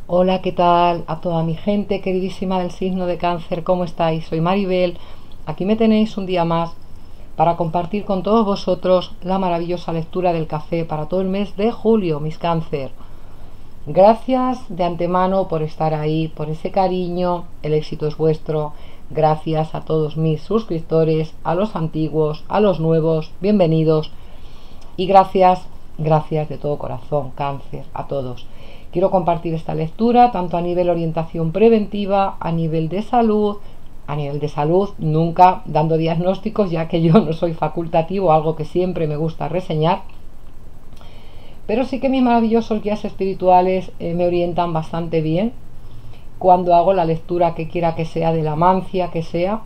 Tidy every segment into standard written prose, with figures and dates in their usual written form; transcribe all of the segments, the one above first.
Hola, ¿qué tal? A toda mi gente queridísima del signo de Cáncer, ¿cómo estáis? Soy Maribel. Aquí me tenéis un día más para compartir con todos vosotros la maravillosa lectura del café para todo el mes de julio, mis Cáncer. Gracias de antemano por estar ahí, por ese cariño, el éxito es vuestro. Gracias a todos mis suscriptores, a los antiguos, a los nuevos, bienvenidos. Y gracias de todo corazón, Cáncer, a todos. Quiero compartir esta lectura tanto a nivel orientación preventiva, a nivel de salud, nunca dando diagnósticos, ya que yo no soy facultativo, algo que siempre me gusta reseñar, pero sí que mis maravillosos guías espirituales me orientan bastante bien cuando hago la lectura que quiera que sea, de la mancia que sea.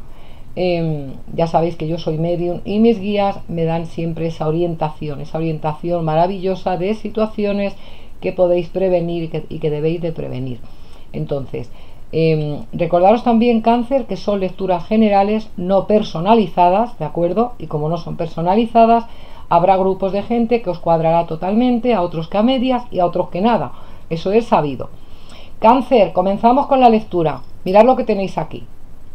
Ya sabéis que yo soy medium y mis guías me dan siempre esa orientación maravillosa de situaciones que podéis prevenir y que debéis de prevenir. Entonces, recordaros también, Cáncer, que son lecturas generales, no personalizadas, ¿de acuerdo? Y como no son personalizadas, habrá grupos de gente que os cuadrará totalmente, a otros que a medias y a otros que nada. Eso es sabido. Cáncer, comenzamos con la lectura. Mirad lo que tenéis aquí.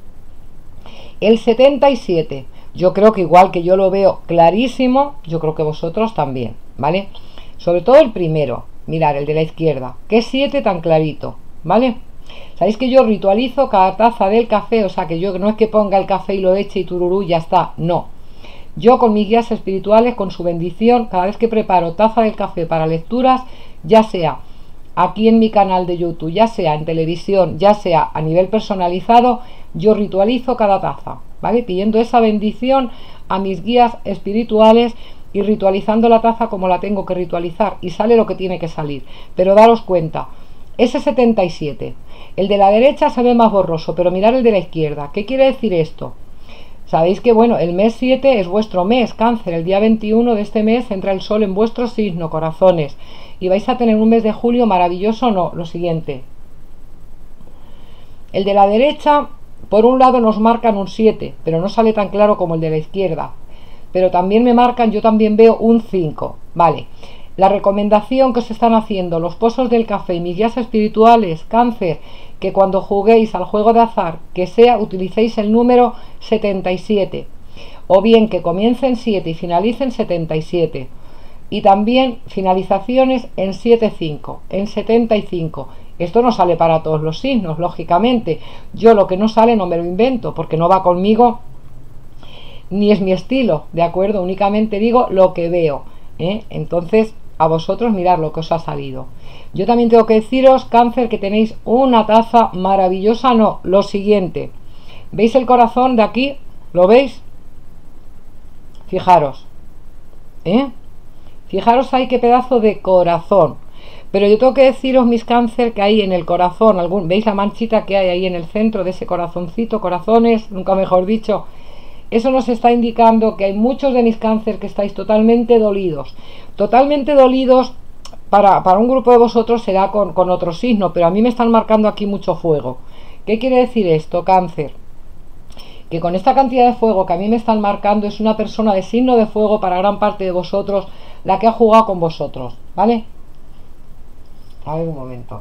El 77, yo creo que igual que yo lo veo clarísimo, yo creo que vosotros también, ¿vale? Sobre todo el primero, mirad, el de la izquierda, que 7 tan clarito, ¿vale? Sabéis que yo ritualizo cada taza del café, o sea que yo no es que ponga el café y lo eche y tururú, ya está, no. Yo con mis guías espirituales, con su bendición, cada vez que preparo taza del café para lecturas, ya sea aquí en mi canal de YouTube, ya sea en televisión, ya sea a nivel personalizado, yo ritualizo cada taza, ¿vale? Pidiendo esa bendición a mis guías espirituales y ritualizando la taza como la tengo que ritualizar, y sale lo que tiene que salir. Pero daros cuenta, ese 77, el de la derecha se ve más borroso, pero mirad el de la izquierda. ¿Qué quiere decir esto? Sabéis que, bueno, el mes 7 es vuestro mes, Cáncer. El día 21 de este mes entra el sol en vuestro signo, corazones, y vais a tener un mes de julio maravilloso. No, lo siguiente, el de la derecha, por un lado nos marcan un 7, pero no sale tan claro como el de la izquierda, pero también me marcan, yo también veo un 5, vale. La recomendación que os están haciendo los pozos del café y mis guías espirituales, Cáncer, que cuando juguéis al juego de azar, que sea, utilicéis el número 77, o bien que comience en 7 y finalice en 77, y también finalizaciones en 75, en 75. Esto no sale para todos los signos, lógicamente. Yo lo que no sale no me lo invento, porque no va conmigo ni es mi estilo, ¿de acuerdo? Únicamente digo lo que veo, ¿eh? Entonces, a vosotros mirad lo que os ha salido. Yo también tengo que deciros, Cáncer, que tenéis una taza maravillosa. No, lo siguiente, ¿veis el corazón de aquí? ¿Lo veis? Fijaros, fijaros ahí qué pedazo de corazón. Pero yo tengo que deciros, mis Cáncer, que hay en el corazón, ¿veis la manchita que hay ahí en el centro de ese corazoncito? Corazones, nunca mejor dicho. Eso nos está indicando que hay muchos de mis Cáncer que estáis totalmente dolidos. Totalmente dolidos. Para un grupo de vosotros será con otro signo, pero a mí me están marcando aquí mucho fuego. ¿Qué quiere decir esto, Cáncer? Que con esta cantidad de fuego que a mí me están marcando, es una persona de signo de fuego para gran parte de vosotros la que ha jugado con vosotros, ¿vale? A ver un momento.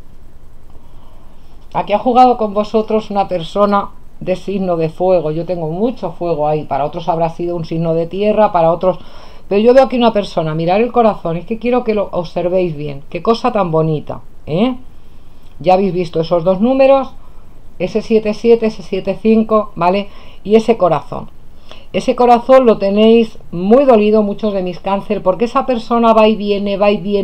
Aquí ha jugado con vosotros una persona de signo de fuego. Yo tengo mucho fuego ahí. Para otros habrá sido un signo de tierra, para otros... Pero yo veo aquí una persona, mirar el corazón, es que quiero que lo observéis bien. Qué cosa tan bonita, ¿eh? Ya habéis visto esos dos números, ese 77, ese 75, ¿vale? Y ese corazón. Ese corazón lo tenéis muy dolido muchos de mis Cáncer, porque esa persona va y viene,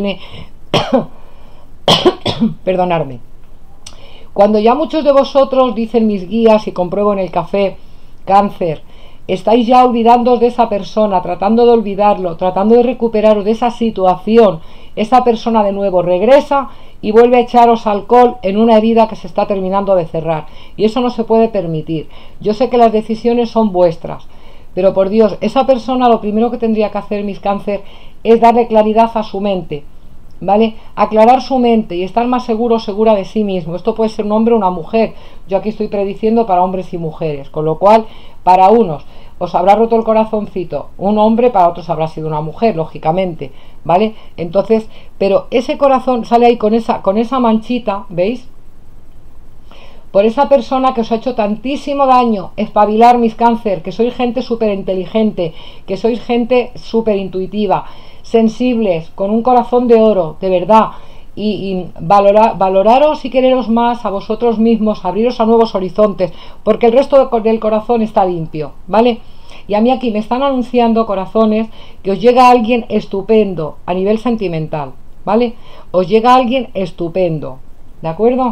perdonadme. Cuando ya muchos de vosotros, dicen mis guías y compruebo en el café, Cáncer, estáis ya olvidándoos de esa persona, tratando de olvidarlo, tratando de recuperaros de esa situación, esa persona de nuevo regresa y vuelve a echaros alcohol en una herida que se está terminando de cerrar, y eso no se puede permitir. Yo sé que las decisiones son vuestras, pero por Dios, esa persona lo primero que tendría que hacer, mis Cáncer, es darle claridad a su mente, ¿vale? Aclarar su mente y estar más seguro, segura de sí mismo. Esto puede ser un hombre o una mujer. Yo aquí estoy prediciendo para hombres y mujeres, con lo cual, para unos os habrá roto el corazoncito un hombre, para otros habrá sido una mujer, lógicamente, ¿vale? Entonces, pero ese corazón sale ahí con esa manchita, ¿veis? Por esa persona que os ha hecho tantísimo daño. Espabilar, mis cáncer, que sois gente súper inteligente, que sois gente súper intuitiva, sensibles, con un corazón de oro, de verdad. Y valoraros y quereros más a vosotros mismos, abriros a nuevos horizontes, porque el resto del corazón está limpio, ¿vale? Y a mí aquí me están anunciando, corazones, que os llega alguien estupendo a nivel sentimental, ¿vale? Os llega alguien estupendo, ¿de acuerdo?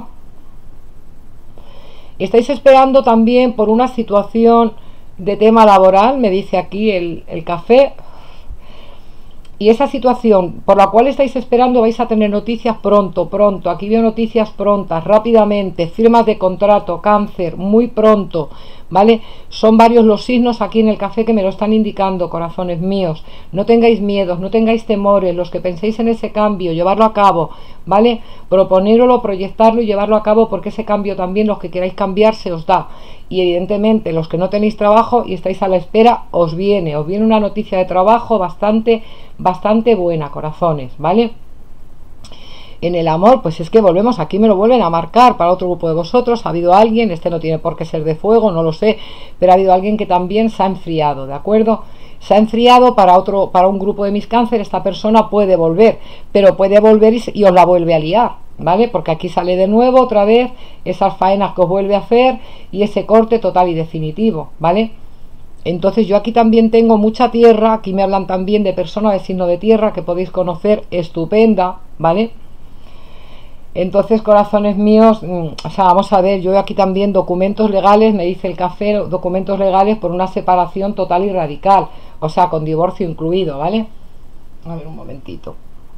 Estáis esperando también por una situación de tema laboral, me dice aquí el café. Y esa situación por la cual estáis esperando vais a tener noticias pronto, pronto. Aquí veo noticias prontas, rápidamente, firmas de contrato, cáncer, muy pronto, ¿vale? Son varios los signos aquí en el café que me lo están indicando, corazones míos. No tengáis miedos, no tengáis temores, los que penséis en ese cambio, llevarlo a cabo, ¿vale? Proponéroslo, proyectarlo y llevarlo a cabo, porque ese cambio también, los que queráis cambiar, se os da. Y evidentemente los que no tenéis trabajo y estáis a la espera, os viene una noticia de trabajo bastante buena, corazones, ¿vale? En el amor, pues es que volvemos, aquí me lo vuelven a marcar para otro grupo de vosotros. Ha habido alguien, este no tiene por qué ser de fuego, no lo sé, pero ha habido alguien que también se ha enfriado, ¿de acuerdo? Se ha enfriado para un grupo de mis cáncer. Esta persona puede volver, pero puede volver y os la vuelve a liar, ¿vale? Porque aquí sale de nuevo otra vez esas faenas que os vuelve a hacer y ese corte total y definitivo, ¿vale? Entonces yo aquí también tengo mucha tierra. Aquí me hablan también de persona de signo de tierra que podéis conocer, estupenda, ¿vale? Entonces, corazones míos, o sea, vamos a ver, yo veo aquí también documentos legales, me dice el café, documentos legales por una separación total y radical, o sea, con divorcio incluido, ¿vale? A ver, un momentito.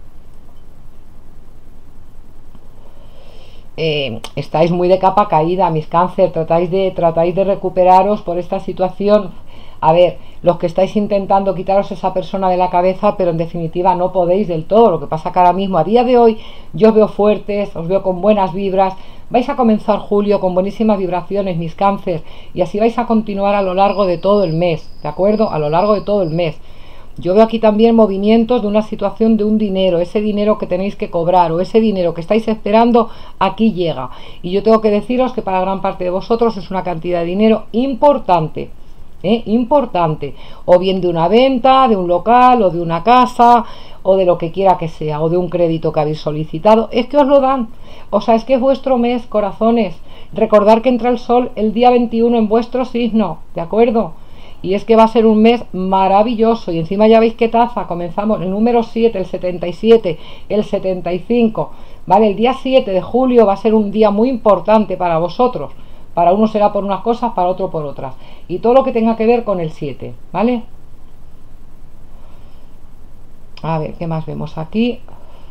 Estáis muy de capa caída, mis cáncer, tratáis de recuperaros por esta situación. A ver, los que estáis intentando quitaros esa persona de la cabeza, pero en definitiva no podéis del todo. Lo que pasa que ahora mismo, a día de hoy, yo os veo fuertes, os veo con buenas vibras. Vais a comenzar julio con buenísimas vibraciones, mis cáncer, y así vais a continuar a lo largo de todo el mes, ¿de acuerdo? A lo largo de todo el mes. Yo veo aquí también movimientos de una situación de un dinero, ese dinero que tenéis que cobrar o ese dinero que estáis esperando, aquí llega. Y yo tengo que deciros que para gran parte de vosotros es una cantidad de dinero importante. Importante, o bien de una venta, de un local, o de una casa, o de lo que quiera que sea, o de un crédito que habéis solicitado, es que os lo dan. O sea, es que es vuestro mes, corazones. Recordad que entra el sol el día 21 en vuestro signo, ¿de acuerdo? Y es que va a ser un mes maravilloso. Y encima ya veis qué taza, comenzamos el número 7, el 77, el 75, ¿vale? El día 7 de julio va a ser un día muy importante para vosotros. Para uno será por unas cosas, para otro por otras. Y todo lo que tenga que ver con el 7, ¿vale? A ver, ¿qué más vemos aquí?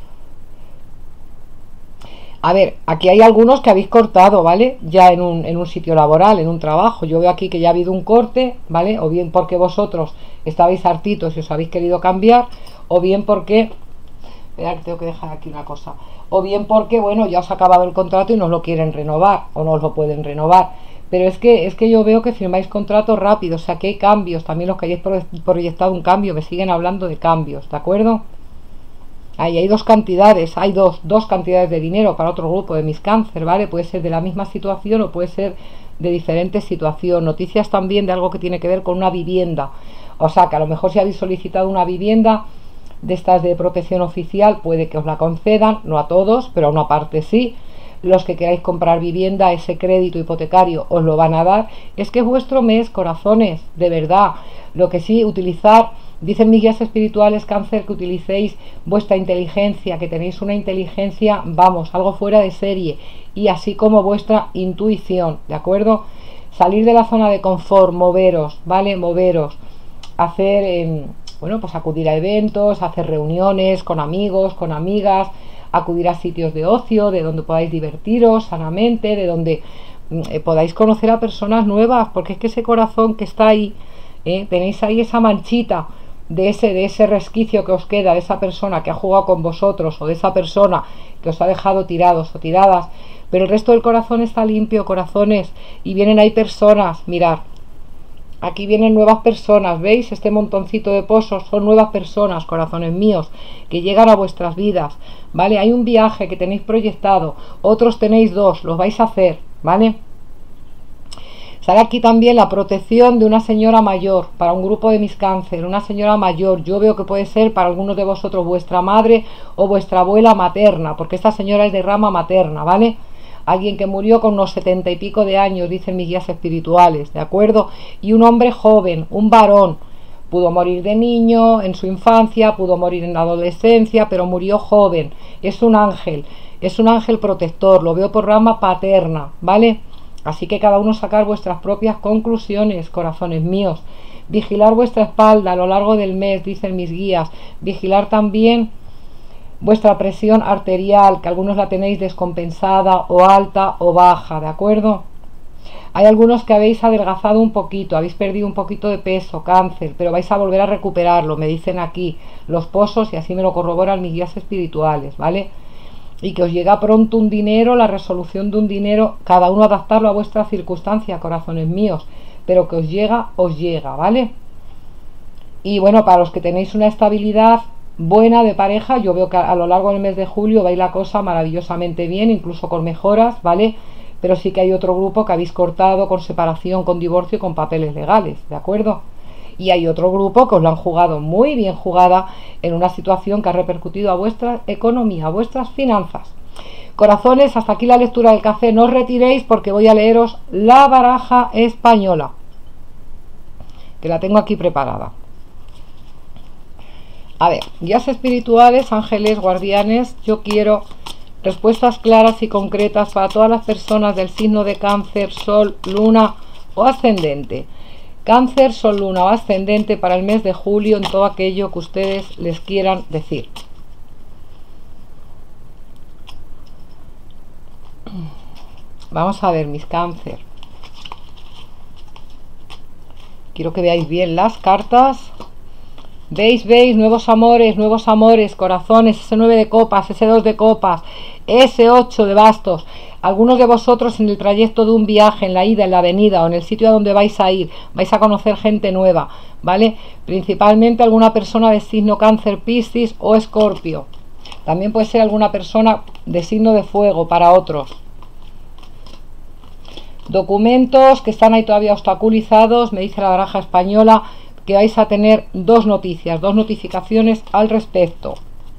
A ver, aquí hay algunos que habéis cortado, ¿vale? Ya en un sitio laboral, en un trabajo. Yo veo aquí que ya ha habido un corte, ¿vale? O bien porque vosotros estabais hartitos y os habéis querido cambiar, o bien porque... Esperad, tengo que dejar aquí una cosa. O bien porque, bueno, ya os ha acabado el contrato y no os lo quieren renovar, o no os lo pueden renovar. Pero es que yo veo que firmáis contratos rápidos, o sea que hay cambios. También los que hayáis proyectado un cambio, me siguen hablando de cambios, ¿de acuerdo? Ahí hay dos cantidades, hay dos cantidades de dinero para otro grupo de mis cáncer, ¿vale? Puede ser de la misma situación o puede ser de diferentes situaciones. Noticias también de algo que tiene que ver con una vivienda. O sea, que a lo mejor si habéis solicitado una vivienda de estas de protección oficial, puede que os la concedan, no a todos, pero a una parte sí. Los que queráis comprar vivienda, ese crédito hipotecario os lo van a dar. Es que es vuestro mes, corazones, de verdad. Lo que sí, utilizar... Dicen mis guías espirituales, cáncer, que utilicéis vuestra inteligencia, que tenéis una inteligencia, vamos, algo fuera de serie, y así como vuestra intuición, ¿de acuerdo? Salir de la zona de confort, moveros, ¿vale? Moveros, hacer, bueno, pues acudir a eventos, hacer reuniones con amigos, con amigas, acudir a sitios de ocio, de donde podáis divertiros sanamente, de donde podáis conocer a personas nuevas, porque es que ese corazón que está ahí, tenéis ahí esa manchita de ese resquicio que os queda de esa persona que ha jugado con vosotros o de esa persona que os ha dejado tirados o tiradas, pero el resto del corazón está limpio, corazones, y vienen ahí personas, mirad, Aquí vienen nuevas personas, ¿veis? Este montoncito de pozos son nuevas personas, corazones míos, que llegan a vuestras vidas, ¿vale? Hay un viaje que tenéis proyectado, otros tenéis dos, los vais a hacer, ¿vale? Sale aquí también la protección de una señora mayor, para un grupo de mis cáncer, una señora mayor, yo veo que puede ser para algunos de vosotros vuestra madre o vuestra abuela materna, porque esta señora es de rama materna, ¿vale? Alguien que murió con unos 70 y pico de años, dicen mis guías espirituales, ¿de acuerdo? Y un hombre joven, un varón, pudo morir de niño, en su infancia, pudo morir en la adolescencia, pero murió joven, es un ángel protector, lo veo por rama paterna, ¿vale? Así que cada uno sacar vuestras propias conclusiones, corazones míos. Vigilar vuestra espalda a lo largo del mes, dicen mis guías. Vigilar también vuestra presión arterial, que algunos la tenéis descompensada o alta o baja, ¿de acuerdo? Hay algunos que habéis adelgazado un poquito, habéis perdido un poquito de peso, cáncer, pero vais a volver a recuperarlo, me dicen aquí los pozos, y así me lo corroboran mis guías espirituales, ¿vale? Y que os llega pronto un dinero, la resolución de un dinero, cada uno adaptarlo a vuestra circunstancia, corazones míos, pero que os llega, ¿vale? Y bueno, para los que tenéis una estabilidad buena de pareja, yo veo que a lo largo del mes de julio va a ir la cosa maravillosamente bien, incluso con mejoras, ¿vale? Pero sí que hay otro grupo que habéis cortado con separación, con divorcio y con papeles legales, ¿de acuerdo? Y hay otro grupo que os lo han jugado muy bien jugada en una situación que ha repercutido a vuestra economía, a vuestras finanzas. Corazones, hasta aquí la lectura del café. No os retiréis porque voy a leeros la baraja española, que la tengo aquí preparada. A ver, guías espirituales, ángeles, guardianes, yo quiero respuestas claras y concretas para todas las personas del signo de Cáncer, Sol, Luna o Ascendente. Cáncer, Sol, Luna o Ascendente para el mes de julio en todo aquello que ustedes les quieran decir. Vamos a ver, mis Cáncer. Quiero que veáis bien las cartas. ¿Veis? Nuevos amores, corazones, ese 9 de copas, ese 2 de copas, ese 8 de bastos. Algunos de vosotros en el trayecto de un viaje, en la ida, en la venida o en el sitio a donde vais a ir, vais a conocer gente nueva, ¿vale? Principalmente alguna persona de signo Cáncer, Piscis o Escorpio. También puede ser alguna persona de signo de fuego para otros. Documentos que están ahí todavía obstaculizados, me dice la baraja española, que vais a tener dos noticias, dos notificaciones al respecto.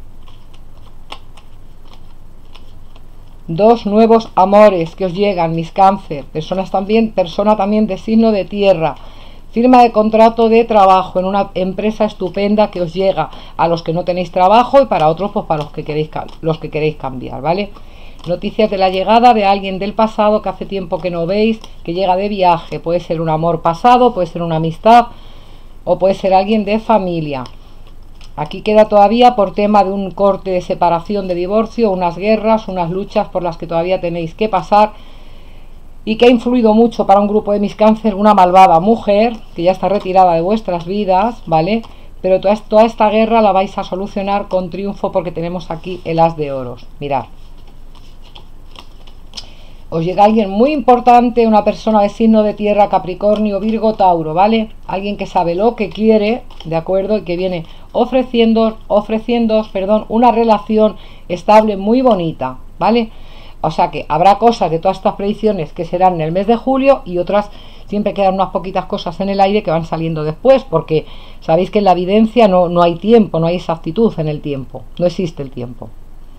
Dos nuevos amores que os llegan, mis Cáncer, persona también de signo de tierra. Firma de contrato de trabajo en una empresa estupenda que os llega a los que no tenéis trabajo y para otros, pues para los que queréis cambiar, ¿vale? Noticias de la llegada de alguien del pasado que hace tiempo que no veis, que llega de viaje. Puede ser un amor pasado, puede ser una amistad o puede ser alguien de familia. Aquí queda todavía por tema de un corte de separación, de divorcio, unas guerras, unas luchas por las que todavía tenéis que pasar y que ha influido mucho para un grupo de mis Cáncer, una malvada mujer que ya está retirada de vuestras vidas, ¿vale? Pero toda esta guerra la vais a solucionar con triunfo porque tenemos aquí el as de oros. Mirad. Os llega alguien muy importante, una persona de signo de tierra, Capricornio, Virgo, Tauro, ¿vale? Alguien que sabe lo que quiere, ¿de acuerdo? Y que viene ofreciéndoos, una relación estable muy bonita, ¿vale? O sea que habrá cosas de todas estas predicciones que serán en el mes de julio y otras siempre quedan unas poquitas cosas en el aire que van saliendo después, porque sabéis que en la evidencia no hay tiempo, no hay exactitud en el tiempo, no existe el tiempo.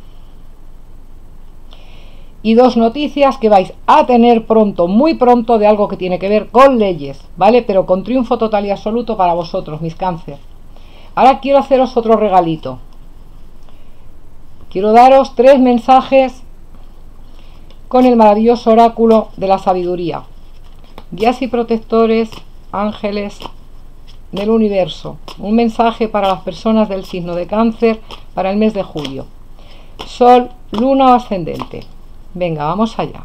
Y dos noticias que vais a tener pronto, muy pronto, de algo que tiene que ver con leyes, ¿vale? Pero con triunfo total y absoluto para vosotros, mis Cáncer. Ahora quiero haceros otro regalito. Quiero daros 3 mensajes con el maravilloso oráculo de la sabiduría. Guías y protectores, ángeles del universo. Un mensaje para las personas del signo de Cáncer para el mes de julio. Sol, Luna o Ascendente. Venga, vamos allá.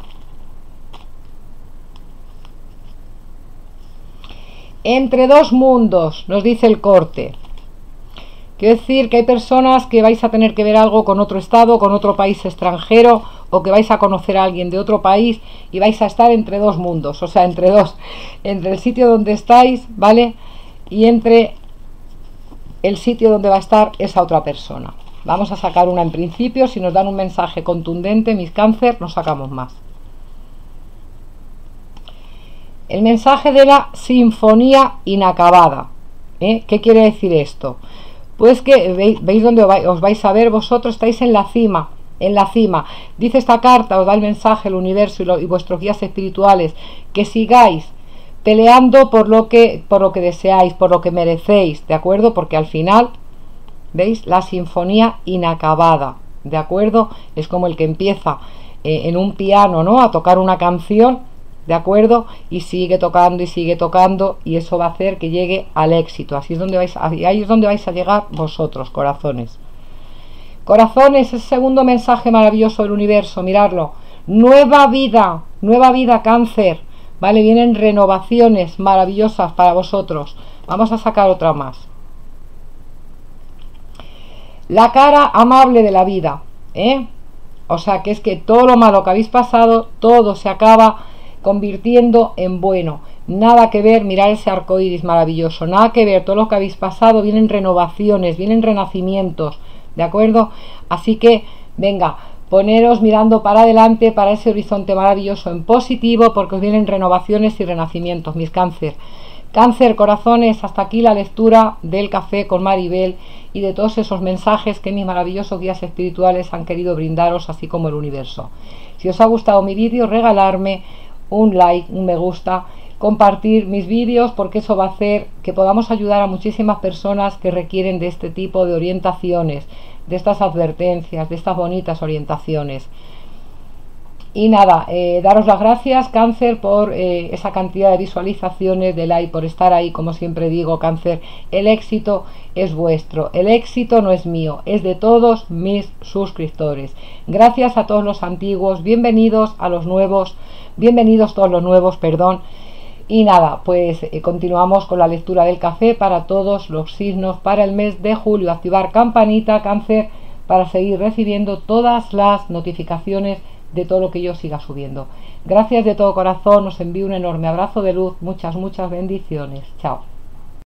Entre dos mundos, nos dice el corte. Quiero decir que hay personas que vais a tener que ver algo con otro estado, con otro país extranjero o que vais a conocer a alguien de otro país y vais a estar entre dos mundos, o sea, entre el sitio donde estáis, ¿vale? Y entre el sitio donde va a estar esa otra persona. Vamos a sacar una en principio. Si nos dan un mensaje contundente, mis cáncer, nos sacamos más. El mensaje de la sinfonía inacabada. ¿Qué quiere decir esto? Pues que veis dónde os vais a ver vosotros, estáis en la cima. En la cima. Dice esta carta, os da el mensaje, el universo y vuestros guías espirituales, que sigáis peleando por lo que deseáis, por lo que merecéis, ¿de acuerdo? Porque al final, ¿veis? La sinfonía inacabada, ¿de acuerdo? Es como el que empieza en un piano, ¿no? A tocar una canción, ¿de acuerdo? Y sigue tocando y eso va a hacer que llegue al éxito. Ahí es donde vais a llegar vosotros, corazones. Corazones, el segundo mensaje maravilloso del universo, miradlo. Nueva vida, cáncer. Vale, vienen renovaciones maravillosas para vosotros. Vamos a sacar otra más. La cara amable de la vida, o sea que es que todo lo malo que habéis pasado, todo se acaba convirtiendo en bueno. Nada que ver, mirar ese arco iris maravilloso, nada que ver, todo lo que habéis pasado, vienen renovaciones, vienen renacimientos, ¿de acuerdo? Así que, venga, poneros mirando para adelante, para ese horizonte maravilloso en positivo, porque os vienen renovaciones y renacimientos, mis cáncer. Cáncer, corazones, hasta aquí la lectura del café con Maribel y de todos esos mensajes que mis maravillosos guías espirituales han querido brindaros, así como el universo. Si os ha gustado mi vídeo, regalarme un like, un me gusta, compartir mis vídeos, porque eso va a hacer que podamos ayudar a muchísimas personas que requieren de este tipo de orientaciones, de estas advertencias, de estas bonitas orientaciones. Y nada, daros las gracias, cáncer, por esa cantidad de visualizaciones, de like, por estar ahí. Como siempre digo, cáncer, el éxito es vuestro, el éxito no es mío, es de todos mis suscriptores. Gracias a todos los antiguos, bienvenidos a los nuevos, bienvenidos todos los nuevos, perdón. Y nada, pues continuamos con la lectura del café para todos los signos para el mes de julio. Activar campanita, cáncer, para seguir recibiendo todas las notificaciones de todo lo que yo siga subiendo. Gracias de todo corazón, os envío un enorme abrazo de luz, muchas bendiciones. Chao.